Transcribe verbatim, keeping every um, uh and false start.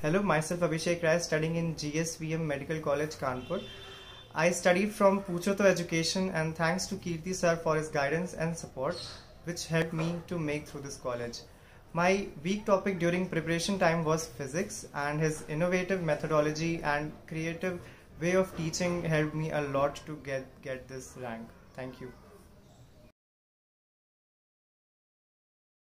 Hello, myself Abhishek Rai, studying in G S V M Medical College, Kanpur. I studied from Puchoto education, and thanks to Kirti sir for his guidance and support, which helped me to make through this college. My weak topic during preparation time was physics, and his innovative methodology and creative way of teaching helped me a lot to get, get this rank. Thank you.